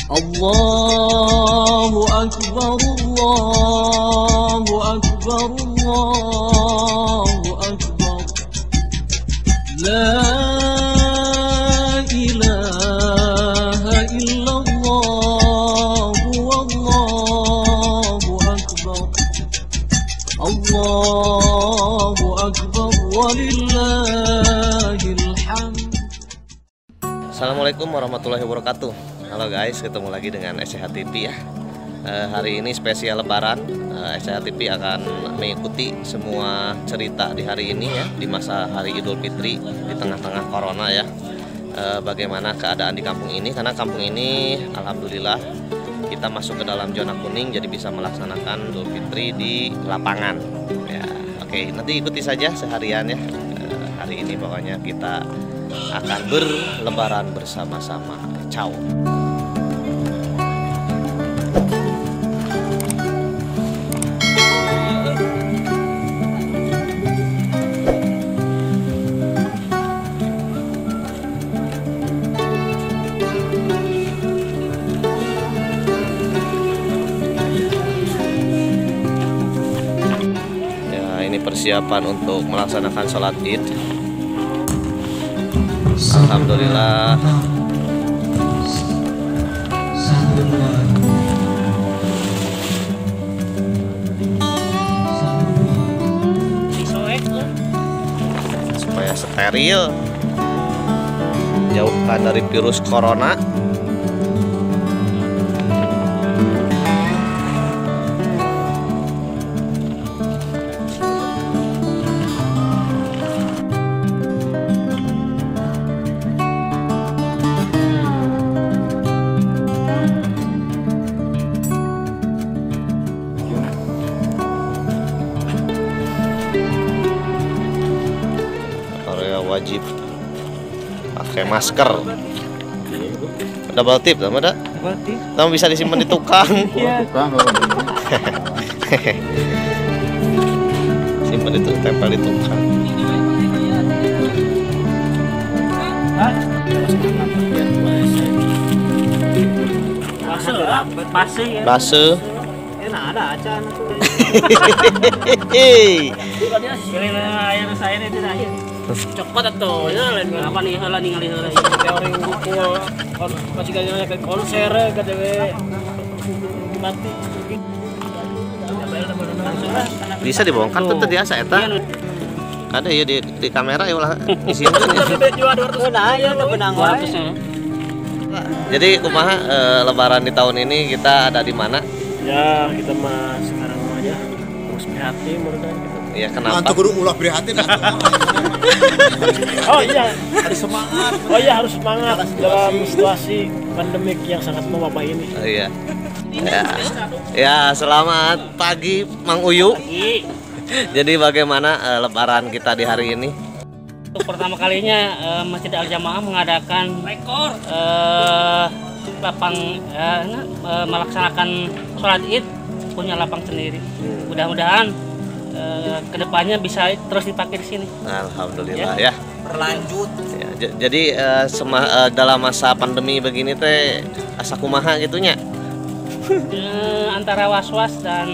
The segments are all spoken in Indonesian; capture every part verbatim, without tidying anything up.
Allahu Akbar, Allahu Akbar, Allahu Akbar. La ilaha illallah, Wallahu Akbar. Allahu Akbar, walillahil hamd. Assalamualaikum warahmatullahi wabarakatuh. Halo guys, ketemu lagi dengan S C H T V ya. uh, Hari ini spesial lebaran. uh, S C H T V akan mengikuti semua cerita di hari ini ya, di masa hari Idul Fitri di tengah-tengah corona ya. uh, Bagaimana keadaan di kampung ini, karena kampung ini alhamdulillah kita masuk ke dalam zona kuning, jadi bisa melaksanakan Idul Fitri di lapangan ya. Oke, nanti ikuti saja seharian ya. uh, Hari ini pokoknya kita akan berlebaran bersama-sama. Ciao. Ya, ini persiapan untuk melaksanakan sholat Id. Alhamdulillah. Supaya steril, jauhkan dari virus corona. Wajib pakai masker. Double tip, sama dah. Kamu bisa disimpan di tukang. Simpan itu, tempel di tukang. Base, base. Enak ada acan tuh. Hehehe. Air saya itu air. Cepat atuh, ya lain apa nih heula ningali heula teori ngumpul masih gaya kayak konser kata we mati. Bisa dibongkar tuh tadi asa eta. Ada ya di di kamera ya ulah isinya. Nah, ya benang wae. Jadi kumaha eh, lebaran di tahun ini kita ada di mana? Ya, kita mah sekarang aja harus prihatin menurut kita. Iya, kenapa? Mantu kudu ulah prihatin atuh. Oh iya, harus semangat. Oh iya, harus semangat dalam situasi pandemik yang sangat mewabah ini. Oh, iya. Ya. Ya, selamat pagi Mang Uyu. Pagi. Jadi bagaimana uh, lebaran kita di hari ini? Untuk pertama kalinya uh, Masjid Al Jamaah mengadakan rekor uh, lapang uh, uh, melaksanakan sholat Id punya lapang sendiri. Hmm. Mudah-mudahan uh, kedepannya bisa terus dipakai di sini. Alhamdulillah ya. ya. Berlanjut. Ya, j- jadi uh, sema- uh, dalam masa pandemi begini teh asa kumaha gitunya? uh, antara was-was dan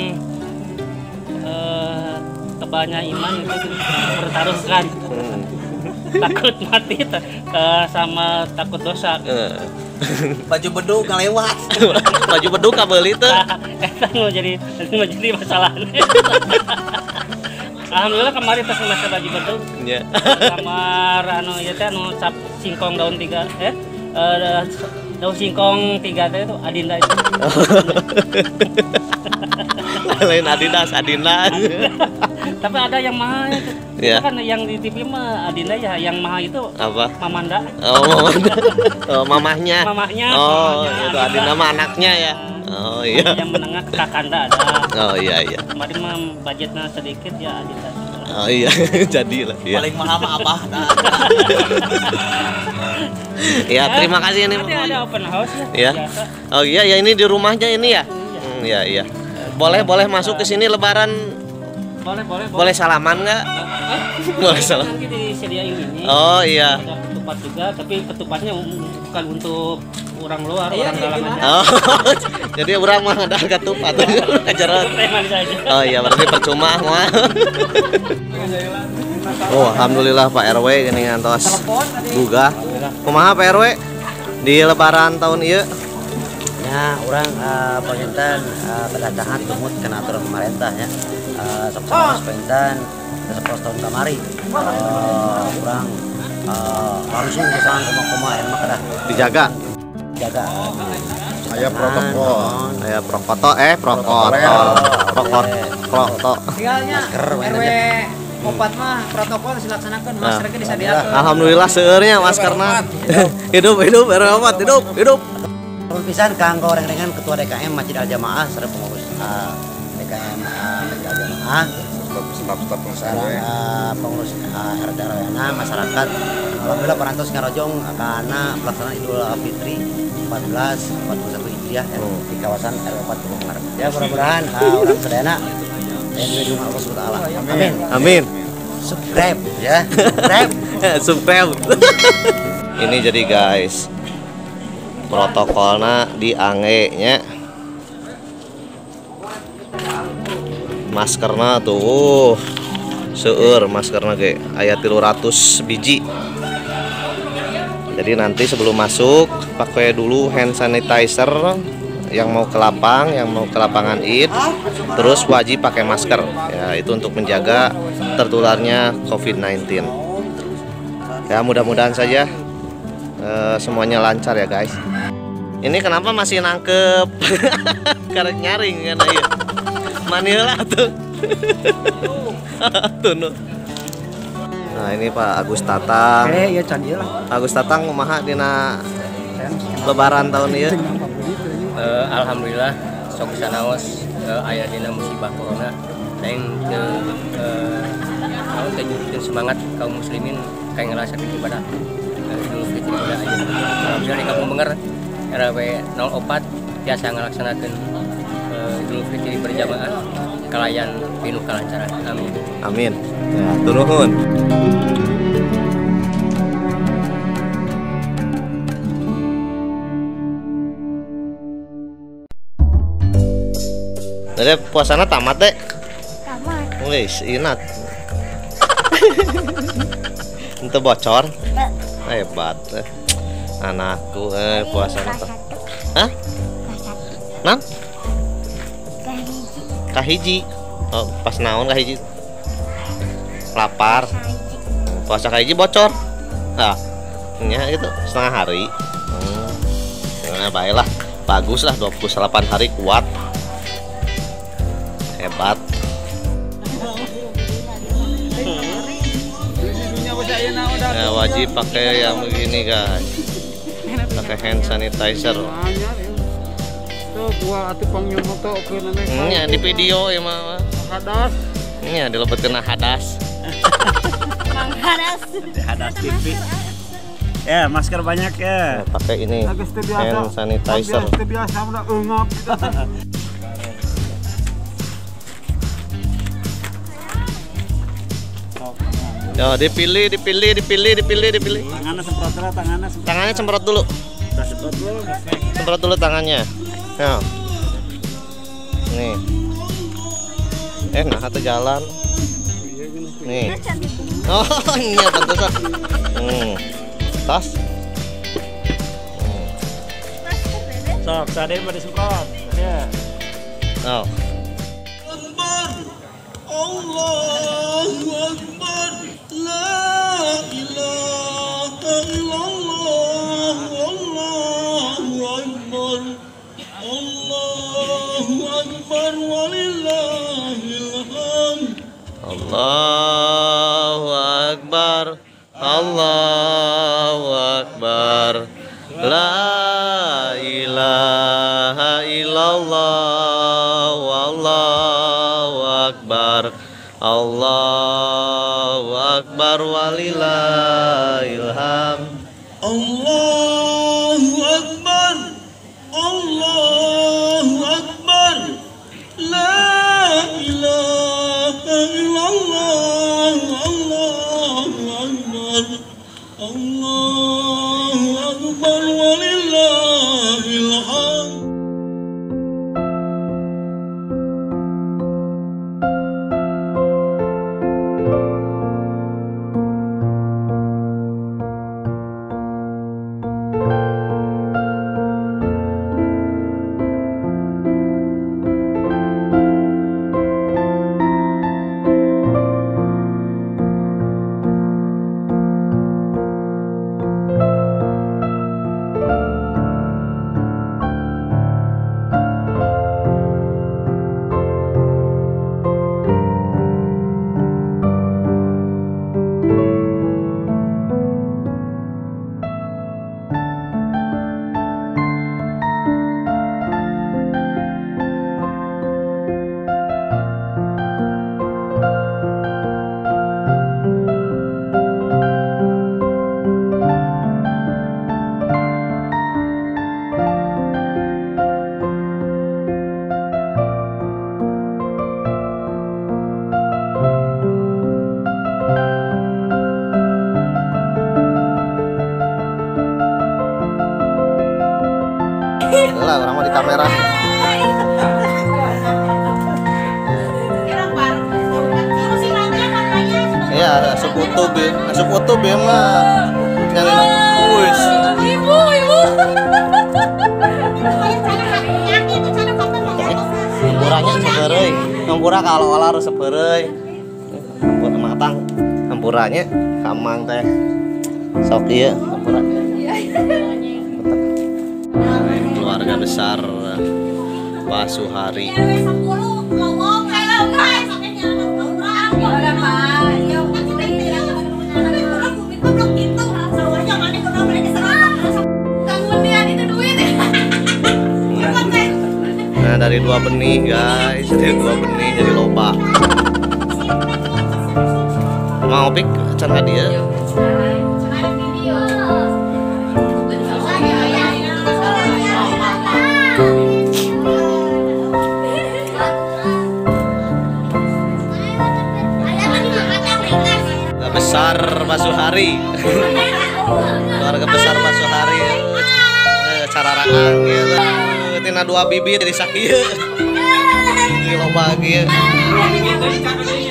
uh, tebalnya iman itu bertaruhkan. Hmm. Takut mati uh, sama takut dosa. Uh. Baju bedug kalewat. Baju bedug kabel itu. Eta mau jadi mau jadi masalahnya. Alhamdulillah kemarin pas masa baju bedug. Iya. Kamar anu ieu teh anu cap singkong daun tiga eh uh, daun singkong tiga teh itu Adinda itu. Lain Adidas, Adinda. Tapi ada yang mahal itu. Ya. Kan yang di T V mah Adinda ya, yang mahal itu Apa? Mamanda. Oh, Mamanda. Oh, mamahnya. Mamahnya. Oh, mamahnya, itu Adinda mah anaknya ya. Oh iya. Yang menengah ke Kakanda ada. Oh iya iya. Kemarin mah budgetnya sedikit ya Adinda. Oh iya, jadilah dia. Paling mahal mah apa? Ya, terima kasih ini. Nanti ada open house Ya. ya. Biasa. Oh iya, ya ini di rumahnya ini ya. Hmm, ya iya. Boleh boleh masuk ke sini lebaran. Boleh boleh Boleh salaman nggak? Eh? Boleh salam. Nanti disediain ini. Oh iya. Ada ketupat juga, tapi ketupatnya bukan untuk orang luar, Iya, orang iya, dalam gimana? aja. Oh, jadi orang mah ada ketupat ajaran. Teh manis aja. Oh iya, berarti percuma mah. Oh, alhamdulillah Pak R W gini ngantos buga. Kumaha Pak R W di lebaran tahun ieu? Ya, orang uh, pengintan uh, kedatangan tumut kena aturan pemerintah ya. Uh, sok saos pengintan sepuluh tahun kamari. Uh, orang uh, langsung kesana koma-koma emak dah Dijaga. jaga. Aya protokol. Aya prokoto eh protokol. Prokot proto. Tinggalnya Masker, R W mainan opat mah protokol dilaksanakan, Nah. masker ge disadiakeun. Alhamdulillah seueurnya maskerna. Hidup hidup R W Opat hidup hidup. Terus pisan kanggo orang-orang ketua D K M Masjid Al Jamaah serta pengurus uh, D K M uh, Masjid Al Jamaah. Staf-staf Sekarang uh, pengurus uh, R T R W na masyarakat alhamdulillah parantos ngarojong karena pelaksanaan Idul Fitri empat belas empat puluh satu Hijriah ya, di kawasan R W empat Bogor. Ya mudah-mudahan uh, orang sedana dan juga Allah Subhanahu wa taala. Amin. Amin. Subscribe ya. Subscribe. Subscribe. Ini jadi guys protokolnya di Angge nya. Maskerna tuh uh, seueur maskerna ge aya tilu ratus biji. Jadi nanti sebelum masuk pakai dulu hand sanitizer yang mau ke lapang, yang mau ke lapangan I D, terus wajib pakai masker. Ya, itu untuk menjaga tertularnya covid sembilan belas. Ya, mudah-mudahan saja eh, semuanya lancar ya, guys. Ini kenapa masih nangkep karek nyaring kan ayo. Manila tuh. Tuh no. Nah, ini Pak Agus Tatang. Eh, ya can ieu lah. Agus Tatang kumaha dina lebaran tahun ieu? Uh, Alhamdulillah sok sanaos uh, aya dina musibah corona lain ke uh, teh semangat kaum muslimin kayak ngerasa ibadah uh, Idul Fitri pada aja. Alhamdulillah di kampung Benger R W nol empat biasa ngelaksanakeun uh, Idul Fitri berjamaah kalayan pinuh kalancaran. Amin. Amin. Ya, turun. Jadi puasana tamat deh. Tamat. Wis, inat. Itu bocor. Hebat. Eh. Anakku eh puasana tuh. Hah? Nam? Kahiji. Oh, pas naon kahiji? Lapar. Puasa kahiji bocor. Nah, nya gitu setengah hari. Hmm. Nah, baiklah. Bagus lah dua puluh delapan hari kuat. Hebat. Ya, wajib pakai yang begini guys, pakai hand sanitizer. Ini di video ya mah. Hadas. Ini dilebetin hadas. Hadas. Hadas tipis. Ya, masker banyak ya. Nah, pakai ini hand sanitizer. Ya, dipilih, dipilih, dipilih, dipilih, dipilih. Tangannya semprot dulu, tangannya semprot. Tangannya semprot dulu. Semprot dulu. Semprot dulu tangannya. Ya. Nih. Eh, nah atau jalan. Nih. Oh, ini pantesan. Hmm. Tas. Hmm. Sok, tadi mau disemprot. Ya. Oh. Allahu Akbar, la ilaha illallah, Allahu Akbar, Allahu Akbar, walillahil hamd. Allahu Akbar, Allahu Akbar, la ilaha illallah, Allahu Akbar, Allahu Akbar, walillahil hamd. Allahu Akbar, Allahu Akbar, la ilaha illallah, Allahu Akbar, Allah kamera. Iya, asup YouTube ya. Asup YouTube ya mah. Nyalin kuis. Ibu, ibu. Hampuranya sepereuy. Hampura kalau olah harus sepereuy. Hampura matang. Hampuranya kamang teh. Sok ieu hampura. Keluarga besar Pak Suhari. Nah, dari dua benih guys, dari dua benih jadi loba. Mau pik can ka dieu. Keluarga besar Pak Suhari. Keluarga besar Pak Suhari. Eh, cara raang gitu. Tina dua bibir jadi sakieu. Ini loba kieu.